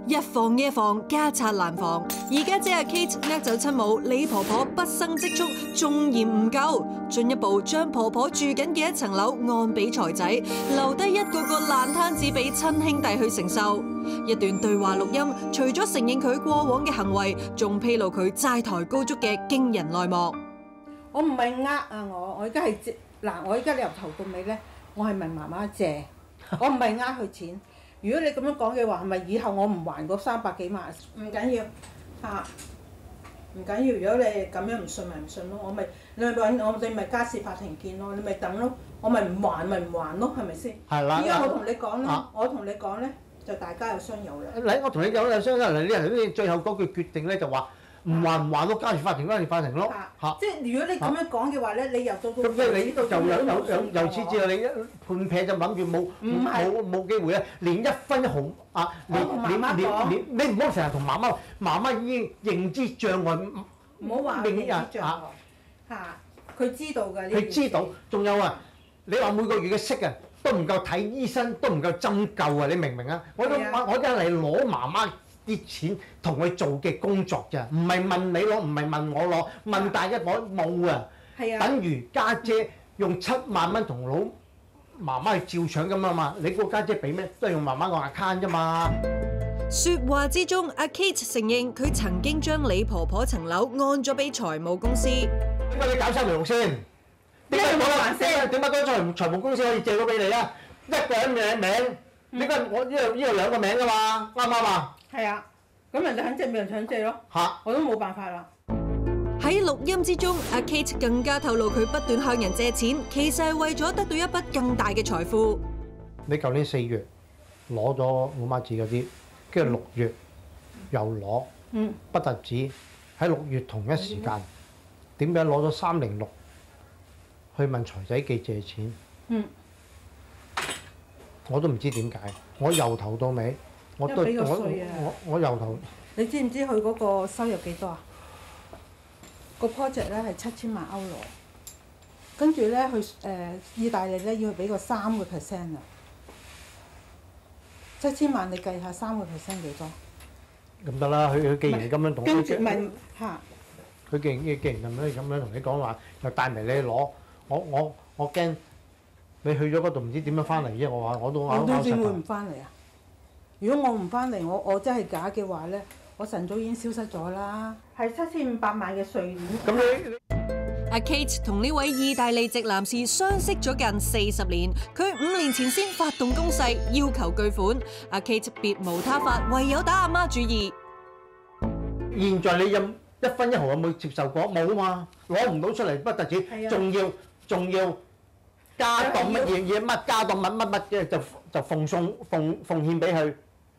一放呢一放，家賊難防。而家姐阿 Kate 呃走親母李婆婆畢生積蓄，仲嫌唔夠，進一步將婆婆住緊嘅一層樓按俾財仔，留低一個個爛攤子俾親兄弟去承受。一段對話錄音，除咗承認佢過往嘅行為，仲披露佢債台高築嘅驚人內幕。 我唔係我而家係我而家由頭到尾咧，我係問媽媽借，我唔係佢錢。如果你咁樣講嘅話，係咪以後我唔還嗰300幾萬？唔緊要嚇，唔緊要。如果你咁樣唔信咪唔信咯，你咪家事法庭見咯，你咪等咯，我咪唔還咪唔還咯，係咪先？ 係啦。 而家我同你講咧，我同你講咧，就大家有商有量。 嚟，我同你有商有量，你最後嗰句決定咧就話唔還咯，家事法庭咯嚇。 即係如果你咁樣講嘅話咧，你又到咁即係你由此之後，你一判劈就諗住冇機會啊！連一分一毫啊！你唔好成日同媽媽已經認知障礙， 唔好話認知障礙嚇，佢知道㗎。 佢知道，仲有啊！你話每個月嘅息啊，都唔夠睇醫生，都唔夠針灸啊！你明唔明啊？我而家嚟攞媽媽啲錢同佢做嘅工作咋，唔係問你攞，唔係問我攞，問大家攞冇啊！等於家姐用7萬蚊同老媽媽去照搶咁啊嘛，你個家姐俾咩？都係用媽媽個 account 啫嘛。 説話之中，阿 Kate 承認佢曾經將李婆婆層樓按咗俾財務公司。 點解你搞3條龍先？點解冇還先？點解嗰財務公司可以借到俾你啊？一個人名，點解我呢度2個名㗎嘛？啱唔啱啊？ 係啊，咁人哋肯借咪人想借咯。我都冇辦法啦。 喺錄音之中，阿 Kate 更加透露佢不斷向人借錢，其實係為咗得到一筆更大嘅財富。 你舊年4月攞咗我媽子嗰啲，跟住6月又攞，不特止喺6月同一時間，點解攞咗306去問財仔記借錢？我都唔知點解，我由頭到尾，我由頭。 你知唔知佢嗰個收入幾多啊？個 project 咧係7000萬歐羅，跟住咧去意大利咧要俾個3%啊！7000萬你計下3%幾多？ 咁得啦，佢既然咁樣同跟住咪嚇， 佢既然咁樣同你講話，又帶埋你攞，我驚你去咗嗰度唔知點樣翻嚟啫。我都點會唔翻嚟啊？如果我唔翻嚟，我真係假嘅話咧，我晨早已經消失咗啦。係7500萬嘅稅款。 咁你阿 Kate 同呢位意大利籍男士相識咗近40年，佢5年前先發動攻勢要求巨款，阿 Kate 別無他法，唯有打阿媽主意。 現在你有1分1毫有冇接受過？冇啊嘛，攞唔到出嚟不特止，仲要加檔乜嘢乜加檔乜嘅就奉獻俾佢。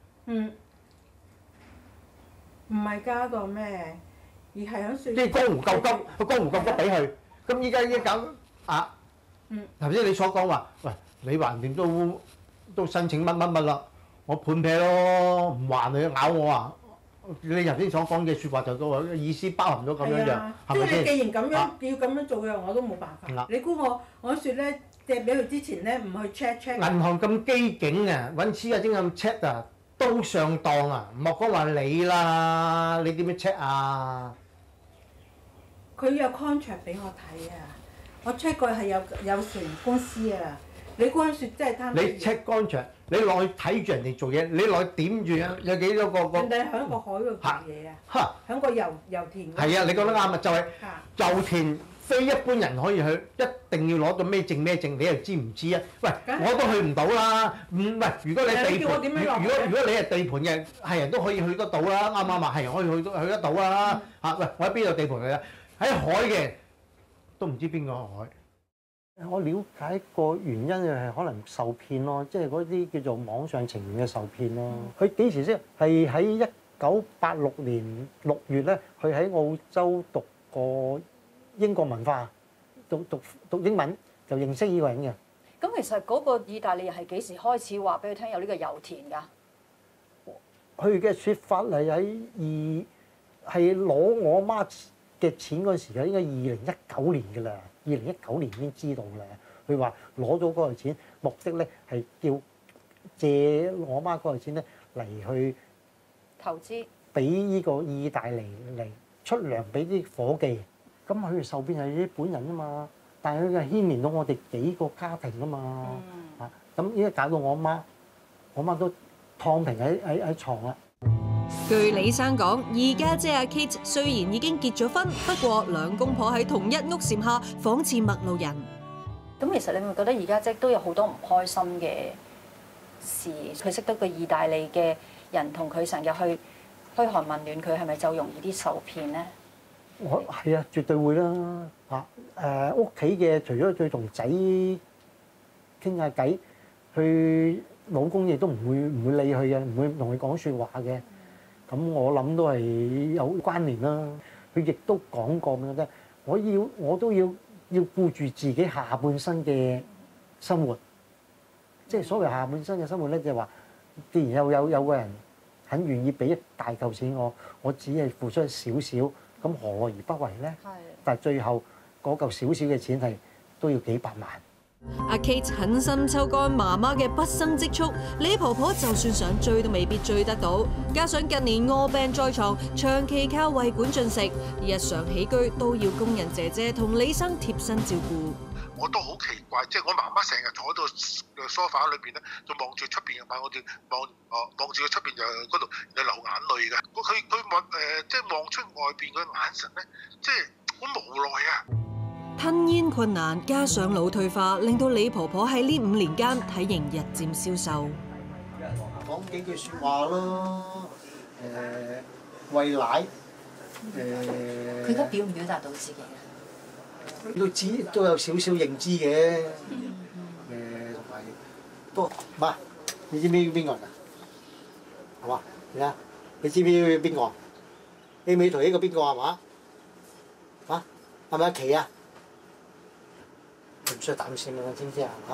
唔係加到咩，而係喺説。 即係江湖救急，個江湖救急俾佢。咁依家搞啊！頭先你所講話，喂，你橫掂都申請乜啦，我判劈咯，唔還你咬我啊！你頭先所講嘅説話就個意思包含咗咁樣樣，係咪先？ 即係你既然咁樣要咁樣做嘅，我都冇辦法。你估我説咧借俾佢之前咧，唔去 check。 銀行咁機警啊，揾黐啊精咁 check 啊！都上當啊！莫講話你啦，你點樣 check 啊？ 佢有 contract 俾我睇啊！我 check 過係有船公司啊！你嗰陣時真係貪。 你 check contract，你落去睇住人哋做嘢，你落去點住啊？有幾多個？ 人哋喺個海度做嘢啊！喺個油田。 係啊！你講得啱啊！就係油田。非一般人可以去，一定要攞到咩證？你又知唔知啊？喂，我都去唔到啦。喂，如果你地盤，如果你係地盤嘅，係人都可以去得到啦，啱唔啱啊？係人可以去得到啦。喂，我喺邊度地盤嚟啊？喺海嘅都唔知邊個海。我了解個原因係可能受騙咯，即係嗰啲叫做網上情緣嘅受騙咯。佢幾時先？係喺1986年6月咧，佢喺澳洲讀過英國文化，讀英文就認識呢個人嘅。 咁其實嗰個意大利人係幾時開始話俾佢聽有呢個油田㗎？ 佢嘅説法係攞我媽嘅錢嗰時候，應該2019年㗎啦。2019年已經知道啦。佢話攞咗嗰個錢，目的咧係叫借我媽嗰個錢咧嚟去投資俾呢個意大利嚟出糧俾啲伙計，咁佢受騙係日本人啊嘛，但係佢係牽連到我哋幾個家庭啊嘛，咁依家搞到我媽都躺平喺床啦。 據李生講，二家姐阿 Kate 雖然已經結咗婚，不過兩公婆喺同一屋檐下，仿似陌路人。 咁其實你會覺得二家姐都有好多唔開心嘅事，佢識得個意大利嘅人同佢成日去噓寒問暖，佢係咪就容易啲受騙咧？ 我係啊，絕對會啦嚇！屋企嘅除咗佢同仔傾下偈，佢老公亦都唔會理佢嘅，唔會同佢講説話嘅。咁我諗都係有關聯啦。佢亦都講過咁樣啫，我都要顧住自己下半生嘅生活。即係所謂下半生嘅生活咧，就係話，既然有個人很願意俾一大嚿錢我只係付出少少，咁何樂而不為咧？係。但係最後嗰嚿少少嘅錢係都要幾百萬。 阿 Kate 狠心抽乾媽媽嘅畢生積蓄，李婆婆就算想追都未必追得到。加上近年臥病在床，長期靠胃管進食，日常起居都要工人姐姐同李生貼身照顧。 我都好奇怪，即係我媽媽成日坐喺度梳化裏邊咧，就望住出邊嘅嘛，我哋望住佢出邊就嗰度有流眼淚嘅。佢望即係望出外邊嘅眼神咧，即係好無奈啊！ 吞嚥困難，加上腦退化，令到李婆婆喺呢5年間體型日漸消瘦。 講幾句説話咯，餵奶， 佢而家表唔表達到自己啊？ 都有少少認知嘅，同埋都媽，你知唔知邊個人啊？係嘛？你知唔知邊個？你美圖呢個邊個係嘛？啊？係咪阿琪啊？唔需要膽先啦，知唔知啊？嚇？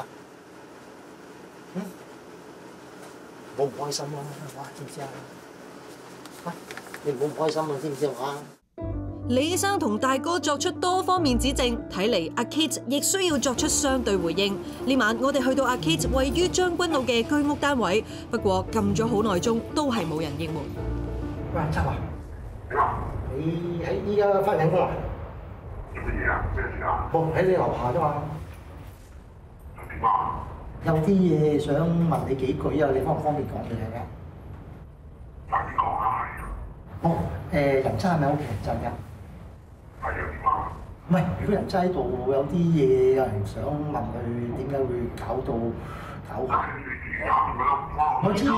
我唔開心啦，係嘛？知唔知啊？嚇！你唔好唔開心啊，知唔知啊？ 李生同大哥作出多方面指證，睇嚟阿 Kate 亦需要作出相對回應。呢晚我哋去到阿 Kate 位於將軍澳嘅居屋單位，不過撳咗好耐鐘都係冇人應門。 喂，七華，你喺依家翻緊工啊？ 做乜嘢啊？咩事啊？ 我喺你樓下啫嘛。 點啊？ 有啲嘢想問你幾句啊，你方唔方便講嘢嘅？ 快啲講啦，係。 哦，人渣係咪屋企人渣㗎？ 係啊，點啊？ 唔係，如果人渣喺度，有啲嘢有人想問佢點解會搞下。我知。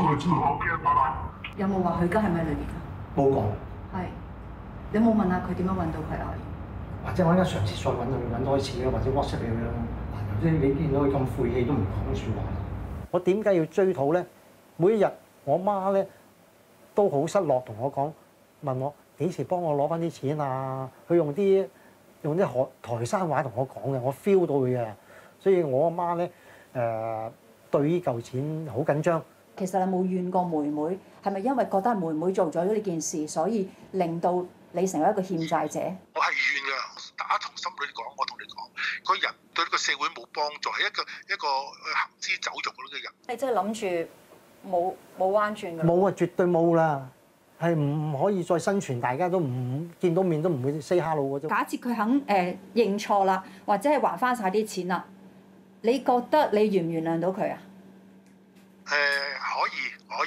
有冇話佢而家係咪裏邊啊？ 冇講。 係。你有冇問下佢點樣揾到佢啊？ 或者我而家嘗試再揾多一次啦，或者 WhatsApp 你啦。即係你見到佢咁晦氣都唔講説話。我點解要追討咧？每一日我媽咧都好失落，同我講，問我幾時幫我攞翻啲錢啊？佢用啲台山話同我講嘅，我 feel 到佢嘅，所以我阿媽咧對呢嚿錢好緊張。 其實你冇怨過妹妹，係咪因為覺得妹妹做咗呢件事，所以令到你成為一個欠債者？ 我係怨㗎，打從心裏講，我同你講，個人對呢個社會冇幫助，係一個行屍走肉嘅人。 你真係諗住冇彎轉㗎？ 冇啊，絕對冇啦，係唔可以再生存，大家都唔見到面都唔會 say hello 嘅啫。 假設佢肯認錯啦，或者係還翻晒啲錢啦，你覺得你原唔原諒到佢啊？ 可以。